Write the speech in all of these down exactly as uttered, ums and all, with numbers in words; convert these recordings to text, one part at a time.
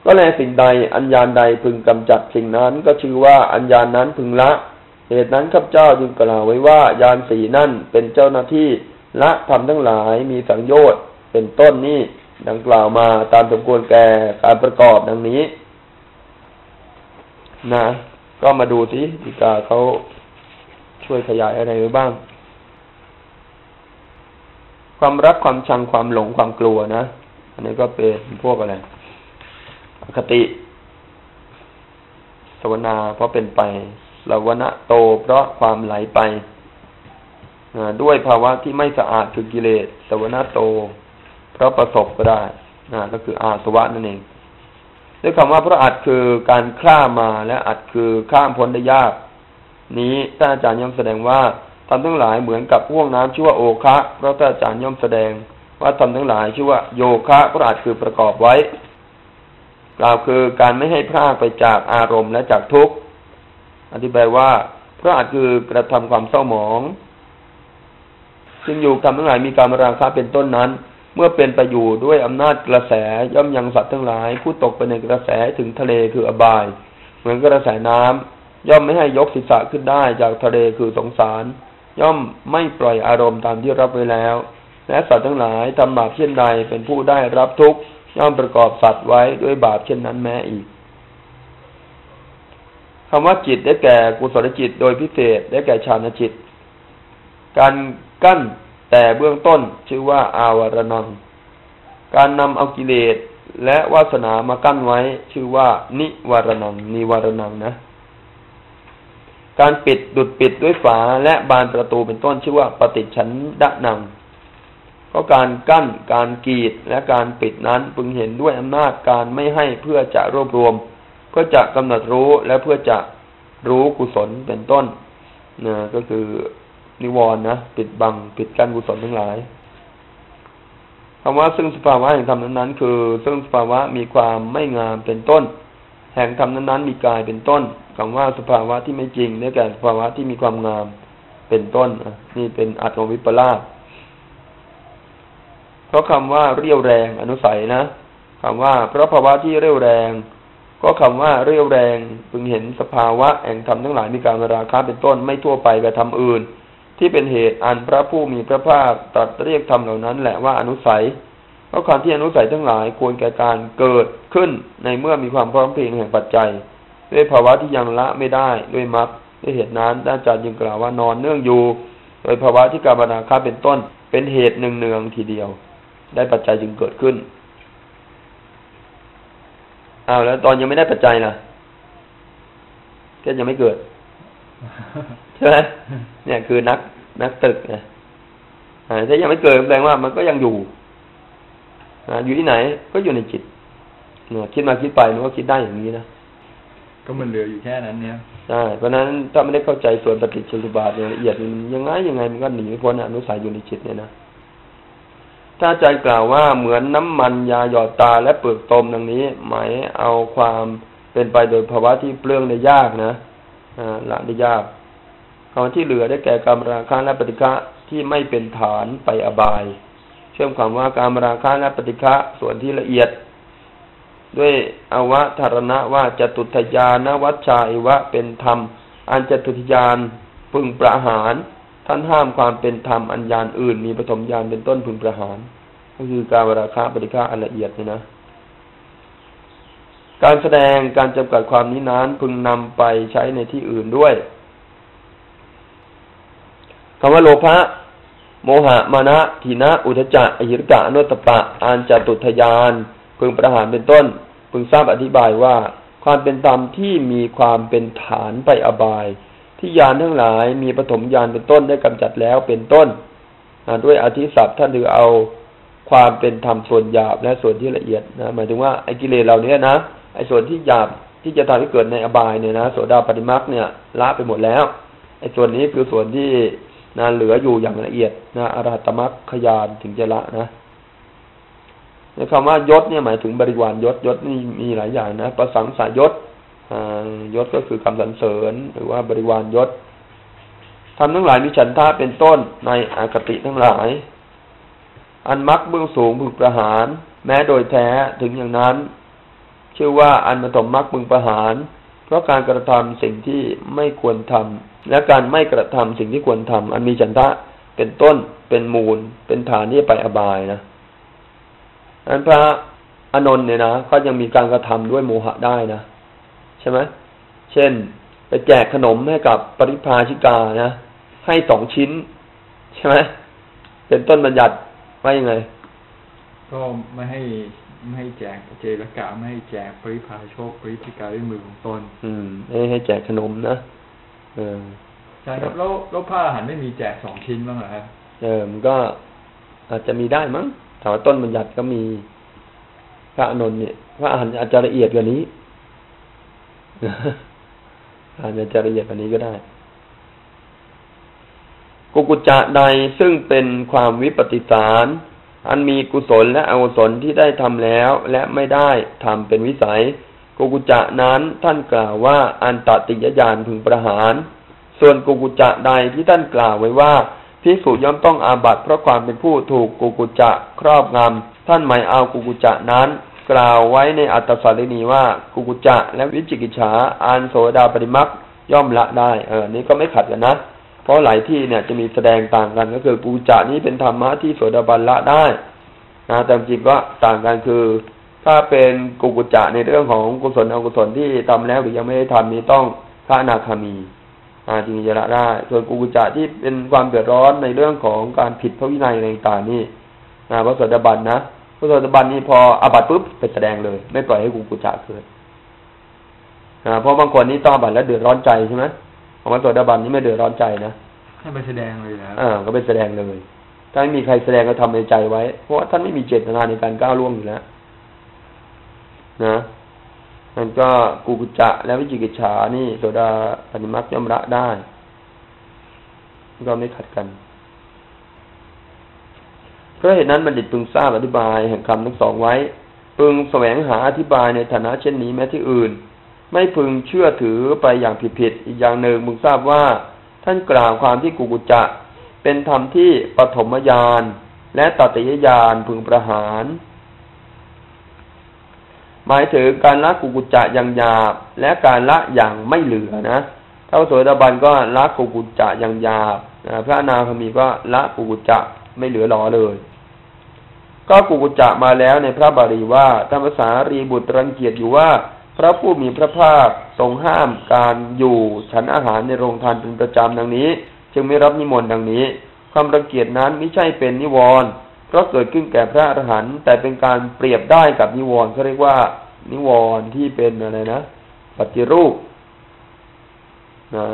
ก็แลสิ่งใดอัญญาณใดพึงกำจัดสิ่งนั้นก็ชื่อว่าอัญญาณนั้นพึงละเหตุนั้นข้าพเจ้าจึงกล่าวไว้ว่าญาณสี่นั่นเป็นเจ้าหน้าที่ละธรรมทั้งหลายมีสังโยชน์เป็นต้นนี้ดังกล่าวมาตามสมควรแก่การประกอบดังนี้นะก็มาดูสิฎีกาเขาช่วยขยายอะไรไว้บ้างความรักความชังความหลงความกลัวนะอันนี้ก็เป็นพวกอะไรอคติสวนาเพราะเป็นไปลาวนะโตเพราะความไหลไปด้วยภาวะที่ไม่สะอาดคือกิเลสสวนาโตเพราะประสบก็ได้นะก็คืออาสวะนั่นเองด้วยคำว่าเพราะอัดคือการข้ามมาและอัดคือข้ามพ้นได้ยากนี้ท่านอาจารย์ย่อมแสดงว่าทำทั้งหลายเหมือนกับห่วงน้ำชื่อว่าโอคะเพราะท่านอาจารย์ย่อมแสดงว่าทำทั้งหลายชื่อว่าโยคะเพราะอัดคือประกอบไว้กล่าวคือการไม่ให้พลากไปจากอารมณ์และจากทุกข์อธิบายว่าเพราะอัดคือกระทำความเศร้าหมองซึ่งอยู่ทำทั้งหลายมีการราคะเป็นต้นนั้นเมื่อเป็นไปอยู่ด้วยอำนาจกระแสย่อมยังสัตว์ทั้งหลายผู้ตกไปในกระแสถึงทะเลคืออบายเหมือนกระแสน้ำย่อมไม่ให้ยกศีรษะขึ้นได้จากทะเลคือสงสารย่อมไม่ปล่อยอารมณ์ตามที่รับไว้แล้วและสัตว์ทั้งหลายทำบาปเช่นใดเป็นผู้ได้รับทุกข์ย่อมประกอบสัตว์ไว้ด้วยบาปเช่นนั้นแม้อีกคำว่าจิตได้แก่กุศลจิตโดยพิเศษได้แก่ฌานจิตการกั้นแต่เบื้องต้นชื่อว่าอาวรณังการนำเอากิเลสและวาสนามากั้นไว้ชื่อว่านิวรณังนิวรณังนะการปิดดุจปิดด้วยฝาและบานประตูเป็นต้นชื่อว่าปฏิฉันดะนังก็การกั้นการกีดและการปิดนั้นพึงเห็นด้วยอำนาจการไม่ให้เพื่อจะรวบรวมเพื่อจะกำหนดรู้และเพื่อจะรู้กุศลเป็นต้นนะก็คือนิวรณ์นะปิดบังปิดกั้นกุศลทั้งหลายคำว่าซึ่งสภาวะแห่งธรรมนั้นๆคือซึ่งสภาวะมีความไม่งามเป็นต้นแห่งธรรมนั้นๆมีกายเป็นต้นคำว่าสภาวะที่ไม่จริงได้แก่สภาวะที่มีความงามเป็นต้นนี่เป็นอัตถวิปลาสเพราะคำว่าเรี่ยวแรงอนุสัยนะคำว่าเพราะภาวะที่เรี่ยวแรงก็คำว่าเรี่ยวแรงพึงเห็นสภาวะแห่งธรรมทั้งหลายมีการราคะเป็นต้นไม่ทั่วไปกับธรรมอื่นที่เป็นเหตุอันพระผู้มีพระภาคตรัสเรียกธรรมเหล่านั้นแหละว่าอนุสัยเพราะความที่อนุสัยทั้งหลายควรแก่การเกิดขึ้นในเมื่อมีความพร้อมเพรียงแห่งปัจจัยด้วยภาวะที่ยังละไม่ได้ด้วยมรรคด้วยเหตุนั้นอาจารย์จึงกล่าวว่านอนเนื่องอยู่โดยภาวะที่การราคะเป็นต้นเป็นเหตุเนืองๆทีเดียวได้ปัจจัยจึงเกิดขึ้นอ้าวแล้วตอนยังไม่ได้ปัจจัยล่ะก็ยังไม่เกิดใช่ไหมเนี่ยคือนักนักตึกนะถ้ายังไม่เกิดแสดงว่ามันก็ยังอยู่อยู่ที่ไหนก็อยู่ในจิตคิดมาคิดไปมันก็คิดได้อย่างนี้นะก็มันเหลืออยู่แค่นั้นเนี่ยใช่เพราะนั้นถ้าไม่ได้เข้าใจส่วนปฏิจจสมุปบาทอย่างละเอียดมันยังไงยังไงมันก็หนีไม่พ้นอนุสัยอยู่ในจิตเนี่ยนะถ้าอาจารย์กล่าวว่าเหมือนน้ำมันยาหยอดตาและเปลือกตมดังนี้หมายเอาความเป็นไปโดยภาวะที่เปลื้องได้ยากนะละได้ยากคำที่เหลือได้แก่กามราคะและปฏิฆะที่ไม่เป็นฐานไปอบายเชื่อมความว่ากามราคะและปฏิฆะส่วนที่ละเอียดด้วยอวธารณะว่าจตุทยานวัชชาอิวะเป็นธรรมอันจตุทยานพึงประหารท่านห้ามความเป็นธรรมอันญาณอื่นมีปฐมญาณเป็นต้นพึงประหารก็คือกามราคะปฏิฆะอันละเอียดนี่นะการแสดงการจำกัดความนี้นั้นพึงนำไปใช้ในที่อื่นด้วยคำว่าโลภะโมหะมานะทีนะอุทธัจจะอหิริกะอโนตตัปปะอันจตุทยานพึงประหารเป็นต้นพึงทราบอธิบายว่าความเป็นธรรมที่มีความเป็นฐานไปอบายที่ญาณทั้งหลายมีปฐมญาณเป็นต้นได้กำจัดแล้วเป็นต้นด้วยอธิศัพท์ท่านถือเอาความเป็นธรรมส่วนหยาบและส่วนที่ละเอียดนะหมายถึงว่าไอ้กิเลสเหล่านี้นะไอ้ส่วนที่หยาบที่จะทำให้เกิดในอบายเนี่ยนะโสดาปัตติมรรคเนี่ยละไปหมดแล้วไอ้ส่วนนี้คือส่วนที่นะเหลืออยู่อย่างละเอียดนะอรหัตมรรคญาณถึงจะละนะในคำว่ายศเนี่ยหมายถึงบริวารยศยศนี่มีหลายอย่างนะประสังสายศยศก็คือคำสรรเสริญหรือว่าบริวารยศทำทั้งหลายมีฉันทะเป็นต้นในอคติทั้งหลายอันมรรคเบื้องสูงพึงประหารแม้โดยแท้ถึงอย่างนั้นชื่อว่าอันปฐมมรรคพึงประหารเพราะการกระทำสิ่งที่ไม่ควรทำและการไม่กระทำสิ่งที่ควรทำอันมีฉันทะเป็นต้นเป็นมูลเป็นฐานที่ไปอบายนะอันพระอานนท์เนี่ยนะก็ยังมีการกระทำด้วยโมหะได้นะใช่ไหมเช่นไปแจกขนมให้กับปริพาชิกานะให้สองชิ้นใช่ไหมเป็นต้นบัญญัติว่ายังไงก็ไม่ให้ไม่ให้แจกเจรกะไม่ให้แจกปริพาโชคปริพิกาด้วยมือของตนอืมไม่ให้แจกขนมนะเออใช่ครับแล้วแล้วผ้าหันไม่มีแจกสองชิ้นบ้างเหรอครับเออมันก็อาจจะมีได้มั้งแต่ว่าต้นบัญญัติก็มีพระอานนท์เนี่ยพระอานอาจจะละเอียดกว่านี้อาจจะละเอียดกว่านี้ก็ได้กุกุจจะใดซึ่งเป็นความวิปฏิสารอันมีกุศลและอกุศลที่ได้ทำแล้วและไม่ได้ทำเป็นวิสัยกุกุจจะนั้นท่านกล่าวว่าอันตติยญาณพึงประหารส่วนกุกุจจะใดที่ท่านกล่าวไว้ว่าภิกษุย่อมต้องอาบัติเพราะความเป็นผู้ถูกกุกุจจะครอบงำท่านหมายเอากุกุจจะนั้นกล่าวไว้ในอัตตสาลีนีว่ากุกุจจะและวิจิกิจฉาอันโสดาปฏิมักย่อมละได้เออนี้ก็ไม่ขัดกันนะเพราะหลายที่เนี่ยจะมีแสดงต่างกันก็คือกุกุจจะนี้เป็นธรรมะที่โสดาบันละได้นะแต่จริงก็ต่างกันคือถ้าเป็นกุกุจจะในเรื่องของกุศลอกุศลที่ทำแล้วหรือยังไม่ได้ทำนี้ต้องพระอนาคามีอาจริงจะละได้ส่วนกุกุจจะที่เป็นความเดือดร้อนในเรื่องของการผิดพระวินัยอะไรต่างๆนี่นะพระโสดาบันนะพระโสดาบันนี่พออาบัติปุ๊บไปแสดงเลยไม่ปล่อยให้กุกุจจะเกิดนะเพราะบางคนนี่ต้องอาบัติแล้วเดือดร้อนใจใช่ไหมของพระโสดาบันนี่ไม่เดือดร้อนใจนะให้ไปแสดงเลยนะอ่าก็ไปแสดงเลยถ้าไม่มีใครแสดงก็ทำในใจไว้เพราะท่านไม่มีเจตนาในการก้าวล่วงอยู่แล้วนะมันก็กุกุจจะและวิจิกิจฉานี่โสดาปฏิมักย่อมละได้ก็ไม่ขัดกันเพราะเหตุนั้นบัณฑิตพึงทราบอธิบายแห่งคำทั้งสองไว้พึงแสวงหาอธิบายในฐานะเช่นนี้แม้ที่อื่นไม่พึงเชื่อถือไปอย่างผิดๆอีกอย่างหนึ่งพึงทราบว่าท่านกล่าวความที่กุกุจจะเป็นธรรมที่ปฐมญาณและตติยญาณพึงประหารหมายถึงการละกุกุจจะอย่างหยาบและการละอย่างไม่เหลือนะพระโสดาบันก็ละกุกุจจะอย่างหยาบพระอนาคามีก็ละกุกุจจะไม่เหลือหลอเลยก็กุกุจจะมาแล้วในพระบาลีว่าธรรมสารีบุตรรังเกียจอยู่ว่าพระผู้มีพระภาคทรงห้ามการอยู่ฉันอาหารในโรงทานเป็นประจำดังนี้จึงไม่รับนิมนต์ดังนี้ความรังเกียจนั้นไม่ใช่เป็นนิวรณ์เพราะเกิดขึ้นแก่พระอรหันต์แต่เป็นการเปรียบได้กับนิวรณ์เขาเรียกว่านิวรณ์ที่เป็นอะไรนะปฏิรูปนะ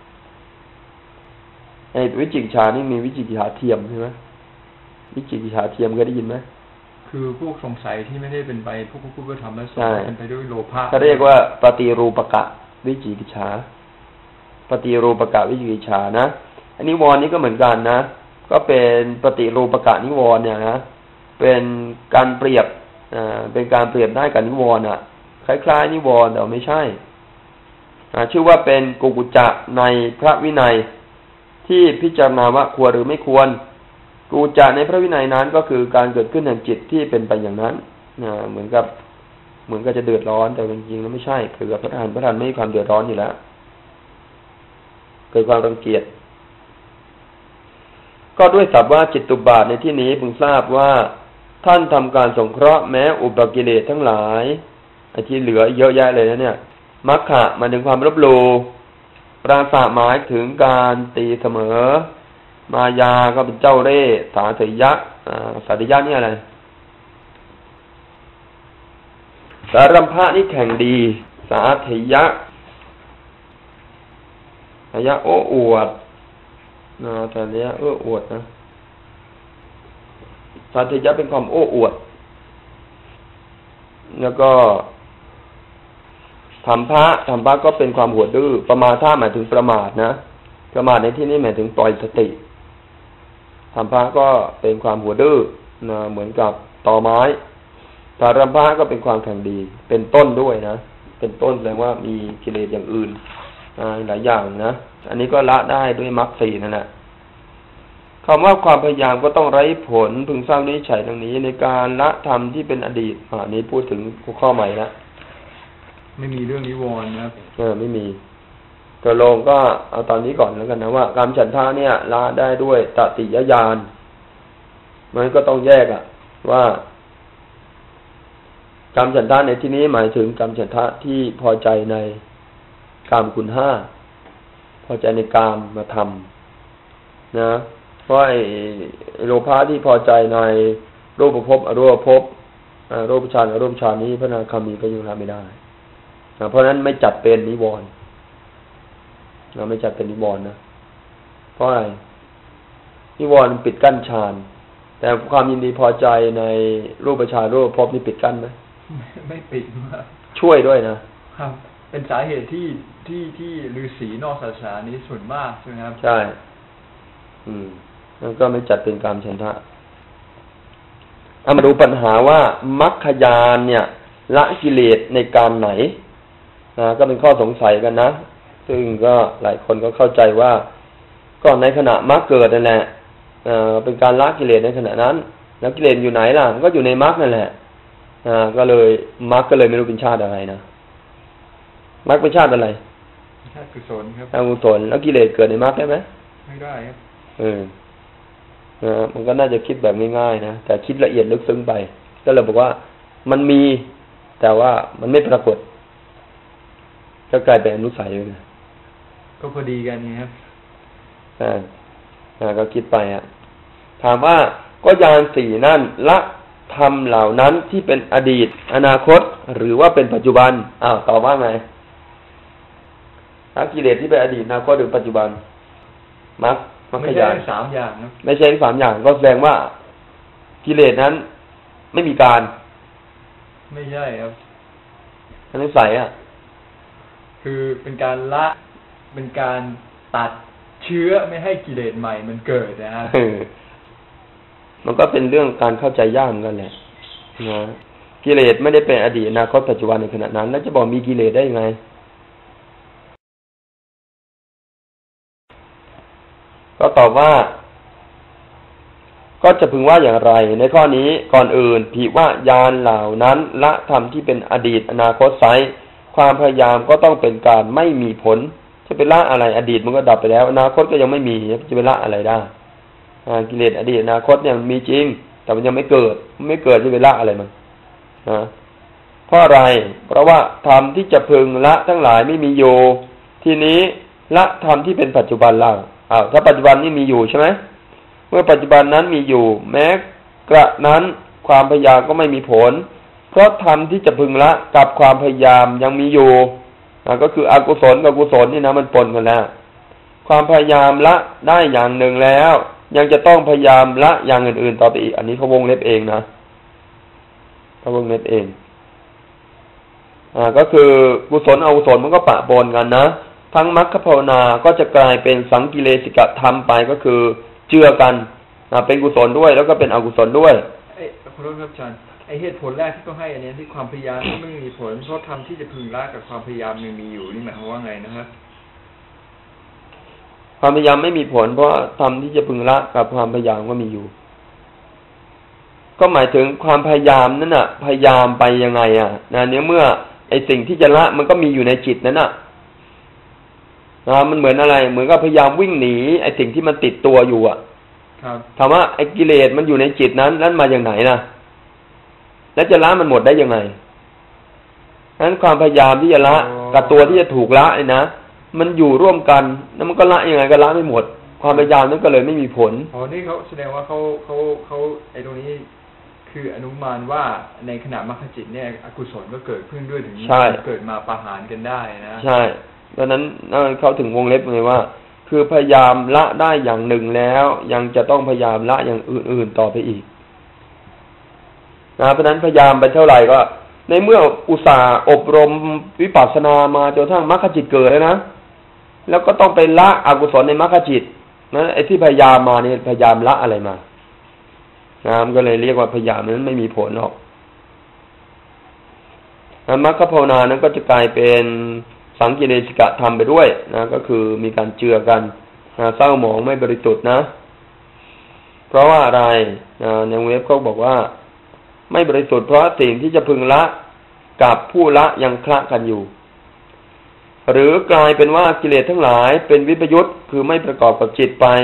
ไอ้วิจิกิจฉานี่มีวิจิกิจฉาเทียมใช่ไหมวิจิกิจฉาเทียมก็ได้ยินไหมคือพวกสงสัยที่ไม่ได้เป็นไปพวกพูดว่าทำแล้วสงสัยเป็นไปด้วยโลภะเขาเรียกว่าปฏิรูปกะวิจิกิจฉาปฏิรูปกะวิจิกิจฉานะอันนิวรณ์นี้ก็เหมือนกันนะก็เป็นปฏิรูปกะนิวรณ์เนี่ยนะเป็นการเปรียบอ่าเป็นการเปรียบได้กับนิวรณ์อ่ะคล้ายๆนิวรณ์แต่ไม่ใช่อ่าชื่อว่าเป็นกุกุจจะในพระวินัยที่พิจารณาว่าควรหรือไม่ควรกุกุจจะในพระวินัยนั้นก็คือการเกิดขึ้นแห่งจิตที่เป็นไปอย่างนั้นอ่าเหมือนกับเหมือนกับจะเดือดร้อนแต่จริงๆแล้วไม่ใช่คือพระทานพระทานไม่มีความเดือดร้อนอยู่แล้วเกิดความรังเกียจก็ด้วยศัพท์ว่าจิตตุบาทในที่นี้พึงทราบว่าท่านทำการสงเคราะห์แม้อุปกิเลสทั้งหลายไอ้ที่เหลือเยอะแยะเลยนะเนี่ยมัคคะมาถึงความลบหลู่ปราศาหมายถึงการตีเสมอมายาก็เป็นเจ้าเร่ห์สาธยะสาธยะนี่อะไรสารัมภะนี่แข่งดีสาธยะสาธยะโอ้อวดนะสาธยะโอ้อวดนะสาธยะเป็นความโอ้อวดแล้วก็ธรรมภะธรรมภะก็เป็นความหัวดื้อประมาทหมายถึงประมาทนะประมาทในที่นี้หมายถึงปล่อยสติธรรมภะก็เป็นความหัวดื้อนะเหมือนกับตอไม้สารัมภะก็เป็นความแข่งดีเป็นต้นด้วยนะเป็นต้นแสดงว่ามีกิเลสอย่างอื่นหลายอย่างนะอันนี้ก็ละได้ด้วยมรรคสี่นั่นแหละคำว่าความพยายามก็ต้องไร้ผลพึงสร้างนิสัยดังนี้ในการละธรรมที่เป็นอดีตอันนี้พูดถึงหัวข้อใหม่นะไม่มีเรื่องนิวรณ์นะครับเออไม่มีตัวลงก็เอาตอนนี้ก่อนแล้วกันนะว่ากามฉันทะเนี่ยละได้ด้วยตติยญาณมันก็ต้องแยกอะว่ากามฉันทะในที่นี้หมายถึงกามฉันทะที่พอใจในกามคุณห้าพอใจในกามมาทำนะเพราะไอ้โลภะที่พอใจในรูปภพอรูปภพรูปฌานอรูปฌานนี้พระอนาคามีก็ยังละไม่ได้เพราะฉะนั้นไม่จัดเป็นนิวรณ์เราไม่จัดเป็นนิวรณ์นะเพราะอะไรนิวรณ์ปิดกั้นฌานแต่ความยินดีพอใจในรูปฌานรูปภพนี่ปิดกั้นไหมไม่ปิดมากช่วยด้วยนะครับเป็นสาเหตุที่ที่ที่ฤาษีนอกศาสนานี้ส่วนมากใช่ไหมครับใช่อืมแล้วก็ไม่จัดเป็นกามฉันทะเอามาดูปัญหาว่ามรรคญาณเนี่ยละกิเลสในกามไหนนะก็เป็นข้อสงสัยกันนะซึ่งก็หลายคนก็เข้าใจว่าก็ในขณะมรรคเกิดนั่นแหละเอ่อเป็นการละกิเลสในขณะนั้นแล้วกิเลสอยู่ไหนล่ะมันก็อยู่ในมรรคนั่นแหละอ่าก็เลยมรรคก็เลยไม่รู้เป็นชาติอะไรนะมรรคเป็นชาติอะไรชาติกุศลครับชาติกุศลแล้วกิเลสเกิดในมรรคได้ไหมไม่ได้ครับเออนะมันก็น่าจะคิดแบบง่ายๆนะแต่คิดละเอียดลึกซึ้งไปก็เลยบอกว่ามันมีแต่ว่ามันไม่ปรากฏก็กลายเป็นอนุสัยเลยก็พอดีกันนี่ครับอ่าอ่าก็คิดไปอ่ะถามว่าก็ญาณสี่นั่นละธรรมเหล่านั้นที่เป็นอดีตอนาคตหรือว่าเป็นปัจจุบันอ้าวตอบว่าไงละกิเลสที่เป็นอดีตอนาคตหรือปัจจุบันมรรคมรรคญาณไม่ใช่สามอย่างครับไม่ใช่สามอย่างก็แสดงว่ากิเลสนั้นไม่มีการไม่ใช่ครับอนุสัยอ่ะคือเป็นการละเป็นการตัดเชื้อไม่ให้กิเลสใหม่มันเกิดนะฮะมันก็เป็นเรื่องการเข้าใจยากกันแหละนะกิเลสไม่ได้เป็นอดีตอนาคตปัจจุบันในขณะนั้นแล้วจะบอกมีกิเลสได้ยังไงก็ตอบว่าก็จะพึงว่าอย่างไรในข้อนี้ก่อนอื่นผิว่าญาณเหล่านั้นละธรรมที่เป็นอดีตอนาคตไซความพยายามก็ต้องเป็นการไม่มีผลจะเป็นละอะไรอดีตมันก็ดับไปแล้วอนาคตก็ยังไม่มีจะเป็นละอะไรได้กิเลสอดีตอนาคตเนี่ยมันมีจริงแต่มันยังไม่เกิดไม่เกิดจะเป็นละอะไรมันนะเพราะอะไรเพราะว่าธรรมที่จะพึงละทั้งหลายไม่มีอยู่ทีนี้ละธรรมที่เป็นปัจจุบันเล่าอ้าวถ้าปัจจุบันนี่มีอยู่ใช่ไหมเมื่อปัจจุบันนั้นมีอยู่แม้กระนั้นความพยายามก็ไม่มีผลเพราะธรรมที่จะพึงละกับความพยายามยังมีอยู่ก็คืออกุศลกับกุศลนี่นะมันปนกันแล้วความพยายามละได้อย่างหนึ่งแล้วยังจะต้องพยายามละอย่างอื่นๆต่อไปอีกอันนี้เขาวงเล็บเองนะเขาวงเล็บเองอ่าก็คือกุศลอกุศลมันก็ปะปนกันนะทั้งมรรคภาวนาก็จะกลายเป็นสังกิเลสิกธรรมไปก็คือเจือกันเป็นกุศลด้วยแล้วก็เป็นอกุศลด้วยไอ้ขอโทษครับอาจารย์ไอ้เหตุผลแรกที่ต้องให้อันนี้ที่ความพยายามไม่มีผลเพราะธรรมที่จะพึงละกับความพยายามยังมีอยู่นี่หมายความว่าไงนะครับความพยายามไม่มีผลเพราะธรรมที่จะพึงละกับความพยายามก็มีอยู่ก็หมายถึงความพยายามนั่นน่ะพยายามไปยังไงอ่ะนะเนี่ยเมื่อไอ้สิ่งที่จะละมันก็มีอยู่ในจิตนั่นน่ะนะมันเหมือนอะไรเหมือนกับพยายามวิ่งหนีไอ้สิ่งที่มันติดตัวอยู่อ่ะครับถามว่าไอ้กิเลสมันอยู่ในจิตนั้นนั้นมาอย่างไหนนะแล้วจะละมันหมดได้ยังไงนั้นความพยายามที่จะละกับตัวที่จะถูกละเนี่ยนะมันอยู่ร่วมกันแล้วมันก็ละยังไงก็ละไม่หมดความพยายามนั้นก็เลยไม่มีผลอ๋อนี่เขาแสดงว่าเขาเขาเขาไอ้ตรงนี้คืออนุมานว่าในขณะมรรคจิตเนี่ยอกุศลก็เกิดขึ้นด้วยถึงเกิดมาประหารกันได้นะใช่ดังนั้นเขาถึงวงเล็บเลยว่าคือพยายามละได้อย่างหนึ่งแล้วยังจะต้องพยายามละอย่างอื่นๆต่อไปอีกนะเพราะนั้นพยายามไปเท่าไหร่ก็ในเมื่ออุตส่าห์อบรมวิปัสสนามาจนทั้งมรรคจิตเกิดแล้วนะแล้วก็ต้องไปละอกุศลในมรรคจิตนะไอ้ที่พยายามมาเนี่ยพยายามละอะไรมานะมันก็เลยเรียกว่าพยายามนั้นไม่มีผลหรอกมรรคภาวนานั้นก็จะกลายเป็นสังกิเลสิกธรรมไปด้วยนะก็คือมีการเจือกันนะเศร้าหมองไม่บริสุทธิ์นะเพราะว่าอะไรนะในเว็บเขาบอกว่าไม่บริสุทธิ์เพราะสิ่งที่จะพึงละกับผู้ละยังคละกันอยู่หรือกลายเป็นว่ากิเลสทั้งหลายเป็นวิปยุตคือไม่ประกอบกับจิตไป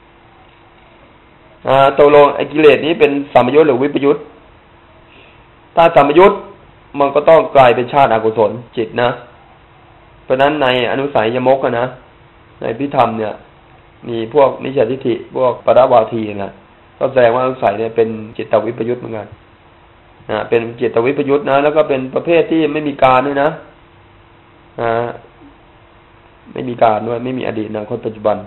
อ่าตกลงไอ้กิเลสนี้เป็นสัมปยุตหรือวิปยุตถ้าสัมปยุตมันก็ต้องกลายเป็นชาติอกุศลจิตนะเพราะนั้นในอนุสัยยมกนะในพิธรรมเนี่ยมีพวกนิจจทิฏฐิพวกปรวาทีนะก็แสดงว่าอนุสัยเนี่ยเป็นจิตตวิปยุตเหมือนกันนะเป็นจิตตวิปยุตนะแล้วก็เป็นประเภทที่ไม่มีการด้วยนะอ่าไม่มีการด้วยไม่มีอดีตอนาคตปัจจุบัน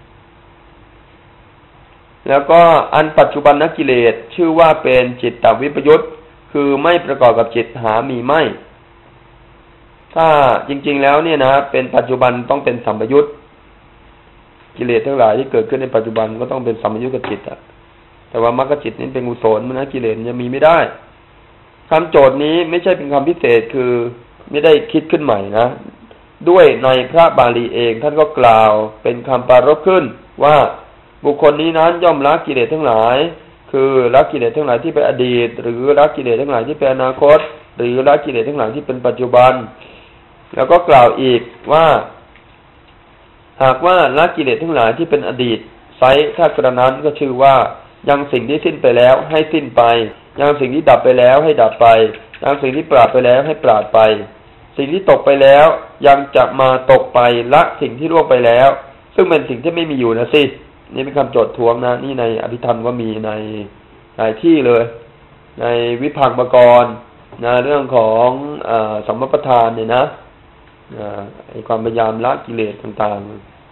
แล้วก็อันปัจจุบันนักกิเลสชื่อว่าเป็นจิตตวิปยุตคือไม่ประกอบกับจิตหามีไม่ถ้าจริงๆแล้วเนี่ยนะเป็นปัจจุบันต้องเป็นสัมปยุตกิเลสทั้งหลายที่เกิดขึ้นในปัจจุบันก็ต้องเป็นสัมปยุตกับจิตอ่ะแต่ว่ามรรคจิตนี้เป็นกุศลมันนะกิเลสจะมีไม่ได้คำโจทย์นี้ไม่ใช่เป็นคำพิเศษคือไม่ได้คิดขึ้นใหม่นะด้วยในพระบาลีเองท่านก็กล่าวเป็นคำปรารภขึ้นว่าบุคคลนี้นั้นย่อมละกิเลสทั้งหลายคือละกิเลสทั้งหลายที่เป็นอดีตหรือละกิเลสทั้งหลายที่เป็นอนาคตหรือละกิเลสทั้งหลายที่เป็นปัจจุบันแล้วก็กล่าวอีกว่าหากว่าละกิเลสทั้งหลายที่เป็นอดีตไซถ้ากระนั้นก็ชื่อว่ายังสิ่งที่สิ้นไปแล้วให้สิ้นไปยังสิ่งที่ดับไปแล้วให้ดับไปยังสิ่งที่ปราดไปแล้วให้ปราดไปสิ่งที่ตกไปแล้วยังจะมาตกไปละสิ่งที่ล่วงไปแล้วซึ่งเป็นสิ่งที่ไม่มีอยู่นะสินี่เป็นคำโจทย์ทวงนะนี่ในอภิธรรมก็มีในหลายที่เลยในวิภังคกรณ์นะเรื่องของเอ่อสัมมปทานเนี่ยนะไอ้ความพยายามละกิเลสต่าง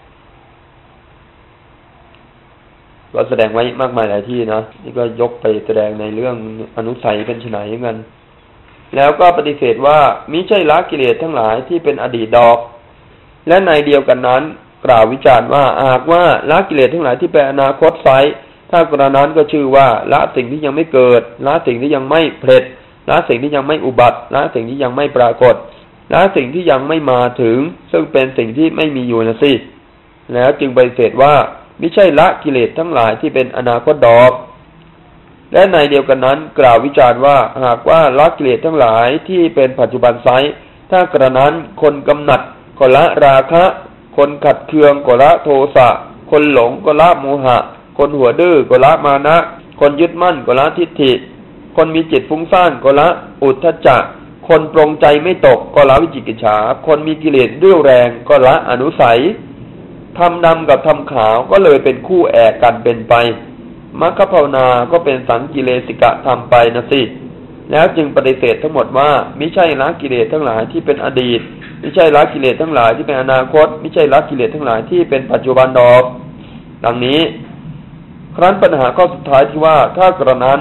ๆก็แสดงไว้มากมายหลายที่นะนี่ก็ยกไปแสดงในเรื่องอนุสัยเป็นไฉนเหมือนกันแล้วก็ปฏิเสธว่ามิใช่ละกิเลสทั้งหลายที่เป็นอดีตดอกและในเดียวกันนั้นกล่าววิจารณ์ว่าหากว่าละกิเลสทั้งหลายที่เป็นอนาคตไซถ้ากระนั้นก็ชื่อว่าละสิ่งที่ยังไม่เกิดละสิ่งที่ยังไม่เพลิดละสิ่งที่ยังไม่อุบัติละสิ่งที่ยังไม่ปรากฏละสิ่งที่ยังไม่มาถึงซึ่งเป็นสิ่งที่ไม่มีอยู่นะสิแล้วจึงปฏิเสธว่ามิใช่ละกิเลสทั้งหลายที่เป็นอนาคตดอกและในเดียวกันนั้นกล่าววิจารณ์ว่าหากว่าละกิเลสทั้งหลายที่เป็นปัจจุบันไซถ้ากระนั้นคนกำหนัดก็ละราคะคนขัดเคืองก็ละโทสะคนหลงก็ละโมหะคนหัวดื้อก็ละมานะคนยึดมั่นก็ละทิฏฐิคนมีจิตฟุ้งซ่านก็ละอุทธัจจะคนปรงใจไม่ตกก็ละวิจิกิจฉาคนมีกิเลสเรี่ยวแรงก็ละอนุสัยทำดำกับทำขาวก็เลยเป็นคู่แอกกันเป็นไปมรรคภาวนาก็เป็นสังกิเลสิกะทำไปนะสิแล้วจึงปฏิเสธทั้งหมดว่ามิใช่ละกิเลสทั้งหลายที่เป็นอดีตมิใช่ละกิเลสทั้งหลายที่เป็นอนาคตมิใช่ละกิเลสทั้งหลายที่เป็นปัจจุบันดอกดังนี้ครั้นปัญหาข้อสุดท้ายที่ว่าถ้ากระนั้น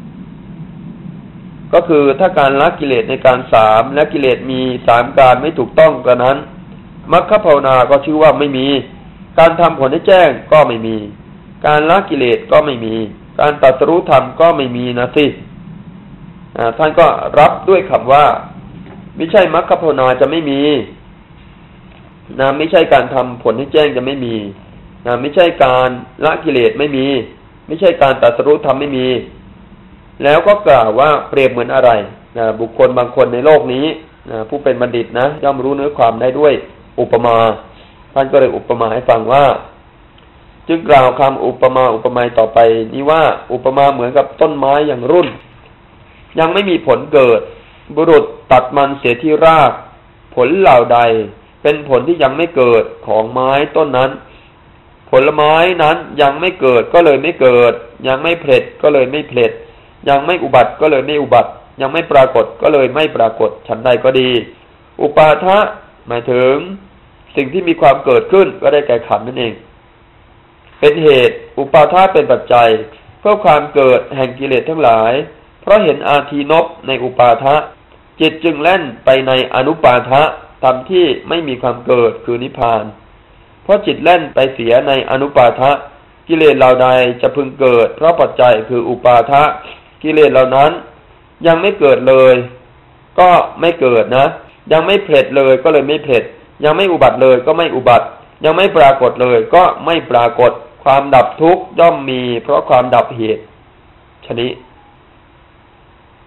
ก็คือถ้าการละกิเลสในการสามและกิเลสมีสามการไม่ถูกต้องกระนั้นมรรคภาวนาก็ชื่อว่าไม่มีการทำผลให้แจ้งก็ไม่มีการละกิเลสก็ไม่มีการตรัสรู้ธรรมก็ไม่มีนะสิท่านก็รับด้วยคำว่าไม่ใช่มรรคภาวนาจะไม่มีนะไม่ใช่การทำผลให้แจ้งจะไม่มีนะไม่ใช่การละกิเลสไม่มีไม่ใช่การตรัสรู้ธรรมไม่มีแล้วก็กล่าวว่าเปรียบเหมือนอะไรนะบุคคลบางคนในโลกนี้นะผู้เป็นบัณฑิตนะย่อมรู้เนื้อความได้ด้วยอุปมาท่านก็เลยอุปมาให้ฟังว่าจึงกล่าวคำอุปมาอุปไมยต่อไปนี้ว่าอุปมาเหมือนกับต้นไม้อย่างรุ่นยังไม่มีผลเกิดบุรุษตัดมันเสียที่รากผลเหล่าใดเป็นผลที่ยังไม่เกิดของไม้ต้นนั้นผลไม้นั้นยังไม่เกิดก็เลยไม่เกิดยังไม่เพลิดก็เลยไม่เพลิดยังไม่อุบัติก็เลยไม่อุบัติยังไม่ปรากฏก็เลยไม่ปรากฏฉันใดก็ดีอุปาทะหมายถึงสิ่งที่มีความเกิดขึ้นก็ได้แก่ขันธ์นั่นเองเป็นเหตุอุปาทะเป็นปัจจัยเพื่อความเกิดแห่งกิเลสทั้งหลายเพราะเห็นอาทีนพในอุปาทะจิตจึงแล่นไปในอนุปาทะทำที่ไม่มีความเกิดคือนิพพานเพราะจิตแล่นไปเสียในอนุปาทะกิเลสเหล่าใดจะพึงเกิดเพราะปัจจัยคืออุปาทะกิเลสเหล่านั้นยังไม่เกิดเลยก็ไม่เกิดนะยังไม่เพลิดเลยก็เลยไม่เพลิดยังไม่อุบัติเลยก็ไม่อุบัติยังไม่ปรากฏเลยก็ไม่ปรากฏความดับทุกข์ย่อมมีเพราะความดับเหตุฉะนี้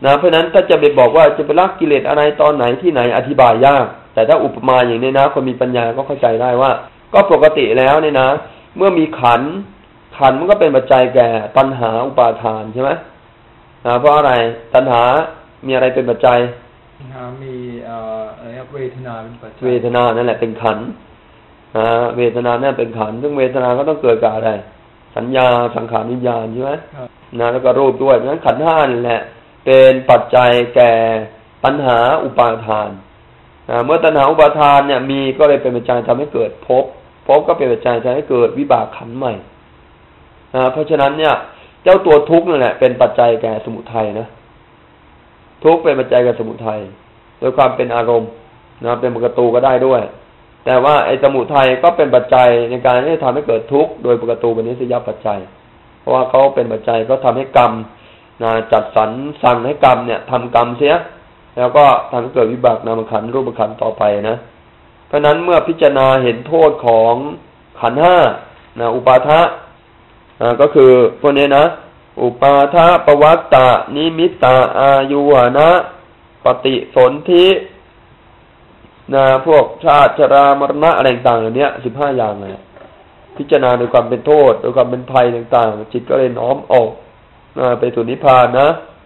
นะเพราะนั้นถ้าจะไปบอกว่าจะไปละกิเลสอะไรตอนไหนที่ไหนอธิบายยากแต่ถ้าอุปมาอย่างนี้นะคนมีปัญญาก็เข้าใจได้ว่าก็ปกติแล้วเนี่ยนะเมื่อมีขันธ์ขันธ์มันก็เป็นปัจจัยแก่ตัณหาอุปาทานใช่ไหมนะเพราะอะไรตัณหามีอะไรเป็นปัจจัยมีเอ่ออะไรครับเวทนาเป็นปัจจัยเวทนานั่นแหละเป็นขันธ์นะเวทนานั่นเป็นขันธ์ซึ่งเวทนาก็ต้องเกิดกับอะไรสัญญาสังขารวิญญาณใช่ไหมนะแล้วก็รูปด้วยเพราะฉะนั้นขันธ์ห้านี่แหละเป็นปัจจัยแก่ตัณหาอุปาทานนะเมื่อตัณหาอุปาทานเนี่ยมีก็เลยเป็นปัจจัยทำให้เกิดภพภพก็เป็นปัจจัยทำให้เกิดวิบากขันธ์ใหม่นะเพราะฉะนั้นเนี่ยเจ้าตัวทุกข์นั่นแหละเป็นปัจจัยแก่สมุทัยนะทุกข์เป็นปัจจัยแก่สมุทัยโดยความเป็นอารมณ์นะเป็นปกตูก็ได้ด้วยแต่ว่าไอ้สมุทัยก็เป็นปัจจัยในการที่จะทำให้เกิดทุกข์โดยปกตูเป็นนิสยปัจจัยเพราะว่าเขาเป็นปัจจัยก็ทำให้กรรมนะจัดสรรสั่งให้กรรมเนี่ยทำกรรมเสียแล้วก็ทำให้เกิดวิบากนามขันธ์รูปขันธ์ต่อไปนะเพราะนั้นเมื่อพิจารณาเห็นโทษของขันธ์ห้านะอุปาทะนะก็คือพวกนี้นะอุปาทะปวัตตะนิมิตตาอายุวนะปฏิสนธินะพวกชาติชรามรณะอะไรต่างๆเหล่านี้สิบห้าอย่างเลยพิจารณาโดยความเป็นโทษโดยความเป็นภัยต่างๆจิตก็เลยน้อมออกนะไปสู่นิพพานนะ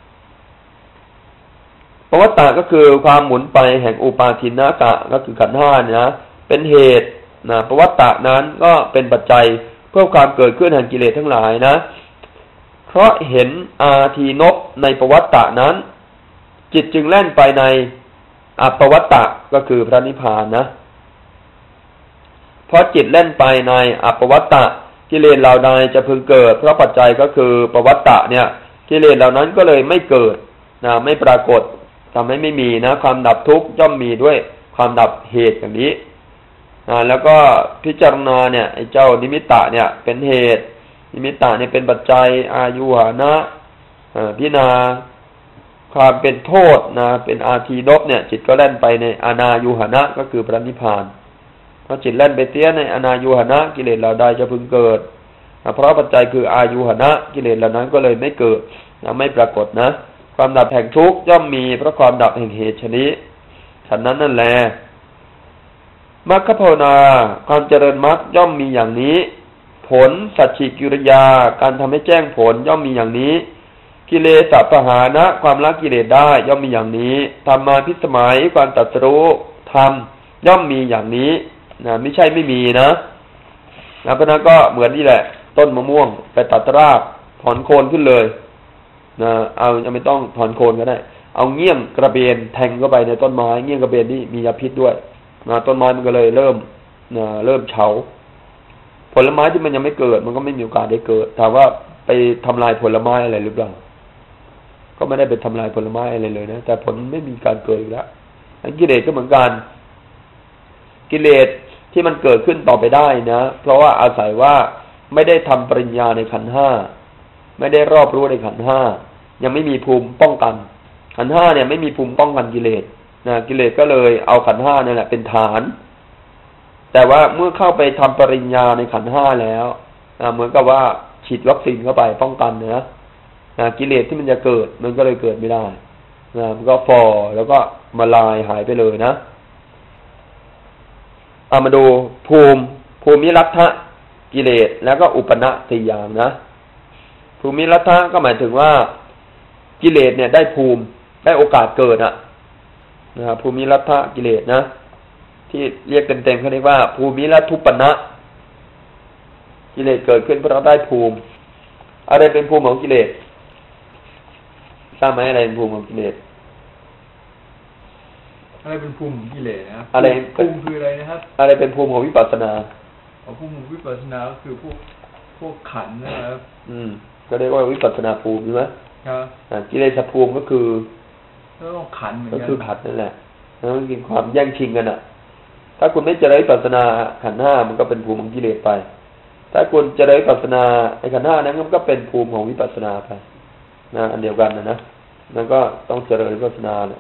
ปวัตตะก็คือความหมุนไปแห่งอุปาทินากะก็คือขันธ์ห้านะเป็นเหตุนะปวัตตะนั้นก็เป็นปัจจัยเพื่อความเกิดขึ้นแห่งกิเลสทั้งหลายนะเพราะเห็นอาทีนพในปวัตตะนั้นจิตจึงแล่นไปในอัปปวัตตะก็คือพระนิพพานนะเพราะจิตเล่นไปในอัปปวัตตะกิเลสเหล่าใดจะพึงเกิดเพราะปัจจัยก็คือปวัตตะเนี่ยกิเลสเหล่านั้นก็เลยไม่เกิดนะไม่ปรากฏทำให้ไม่มีนะความดับทุกข์ย่อมมีด้วยความดับเหตุอย่างนี้นะแล้วก็พิจารณาเนี่ยไอ้เจ้านิมิตตะเนี่ยเป็นเหตุนิมิตตะเนี่ยเป็นปัจจัยอายุหานะพิจารณาความเป็นโทษนะเป็นอาทีนพเนี่ยจิตก็แล่นไปในอนายุหนะก็คือพระนิพพานพอจิตแล่นไปเตี้ยในอนายุหนะกิเลสเหล่าใดจะพึงเกิดเพราะปัจจัยคืออายุหนะกิเลสเหล่านั้นก็เลยไม่เกิดนะไม่ปรากฏนะความดับแห่งทุกข์ย่อมมีเพราะความดับแห่งเหตุชนิดฉะนั้นนั่นแหละมรรคภาวนาความเจริญมรรคย่อมมีอย่างนี้ผลสัจฉิกิริยาการทำให้แจ้งผลย่อมมีอย่างนี้กิเลสปหานะความละกิเลสได้ย่อมมีอย่างนี้ธรรมาภิสมัยความตรัสรู้ธรรมย่อมมีอย่างนี้นะไม่ใช่ไม่มีนะนะเพราะนั้นก็เหมือนนี่แหละต้นมะม่วงไปตัดรากถอนโคนขึ้นเลยนะเอาจะไม่ต้องถอนโคนก็ได้เอาเงี้ยงกระเบนแทงเข้าไปในต้นไม้เงี้ยงกระเบนนี่มียาพิษด้วยนะต้นไม้มันก็เลยเริ่มนะเริ่มเฉาผลไม้ที่มันยังไม่เกิดมันก็ไม่มีโอกาสได้เกิดถามว่าไปทำลายผลไม้อะไรหรือเปล่าก็ไม่ได้ไปทำลายผลไม้อะไรเลยนะแต่ผลไม่มีการเกิดอีกแล้วกิเลสก็เหมือนกันกิเลสที่มันเกิดขึ้นต่อไปได้นะเพราะว่าอาศัยว่าไม่ได้ทำปริญญาในขันธ์ห้าไม่ได้รอบรู้ในขันธ์ห้ายังไม่มีภูมิป้องกันขันธ์ห้าเนี่ยไม่มีภูมิป้องกันกิเลสนะกิเลสก็เลยเอาขันธ์ห้านี่แหละเป็นฐานแต่ว่าเมื่อเข้าไปทำปริญญาในขันธ์ห้าแล้วนะเหมือนกับว่าฉีดวัคซีนเข้าไปป้องกันนะนะกิเลสที่มันจะเกิดมันก็เลยเกิดไม่ได้นะมันก็ฝ่อแล้วก็มาลายหายไปเลยนะเอามาดูภูมิภูมิรัฐะกิเลสแล้วก็อุปนะสี่อย่างนะภูมิรัฐะก็หมายถึงว่ากิเลสเนี่ยได้ภูมิได้โอกาสเกิดอ่ะนะภูมิรัฐะกิเลสนะที่เรียกเต็มๆเขาเรียกว่าภูมิรัทุปนะกิเลสเกิดขึ้นเพราะเราได้ภูมิอะไรเป็นภูมิของกิเลสทราบไหมอะไรเป็นภูมิของกิเลสอะไรเป็นภูมิของกิเลสนะครับอะไรภูมิคืออะไรนะครับอะไรเป็นภูมิของวิปัสสนาภูมิของวิปัสสนาก็คือพวกพวกขันธ์นะครับอืมก็เรียกว่าวิปัสสนาภูมิใช่ไหมครับอ่ากิเลสภูมิก็คือก็ขันธ์เหมือนกันก็คือขันธ์นั่นแหละแล้วมันมีความแย่งชิงกันอ่ะถ้าคุณไม่เจริญวิปัสสนาขันธ์ห้ามันก็เป็นภูมิของกิเลสไปถ้าคุณเจริญวิปัสสนาไอ้ขันธ์ห้านั้นมันก็เป็นภูมิของวิปัสสนาไปนะอันเดียวกันนะนะนั่นก็ต้องเจริญวิปัสสนาเนี่ย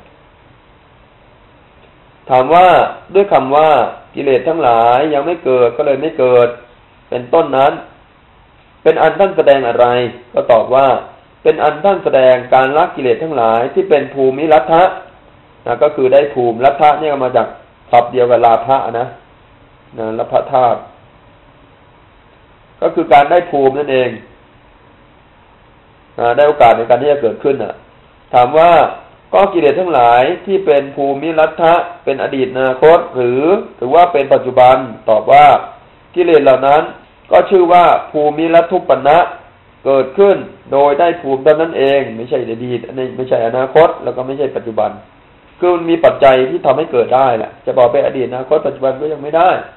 ถามว่าด้วยคำว่ากิเลสทั้งหลายยังไม่เกิดก็เลยไม่เกิดเป็นต้นนั้นเป็นอันท่านแสดงอะไรก็ตอบว่าเป็นอันท่านแสดงการละกิเลสทั้งหลายที่เป็นภูมิรัฐะนะก็คือได้ภูมิรัฐะเนี่ยมาจากศัพท์เดียวกับลาภะนะนะรัฐธาตุก็คือการได้ภูมินั่นเองนะได้โอกาสในการที่จะเกิดขึ้นน่ะถามว่าก็กิเลสทั้งหลายที่เป็นภูมิรัฐะเป็นอดีตอนาคตหรือหรือว่าเป็นปัจจุบันตอบว่ากิเลสเหล่านั้นก็ชื่อว่าภูมิรัตถุปนะเกิดขึ้นโดยได้ภูมิตอนนั้นเองไม่ใช่อดีตไม่ใช่อนาคตแล้วก็ไม่ใช่ปัจจุบันคือมันมีปัจจัยที่ทำให้เกิดได้แหละจะบอกเป็นอดีตอนาคตปัจจุบันก็ยังไม่ได้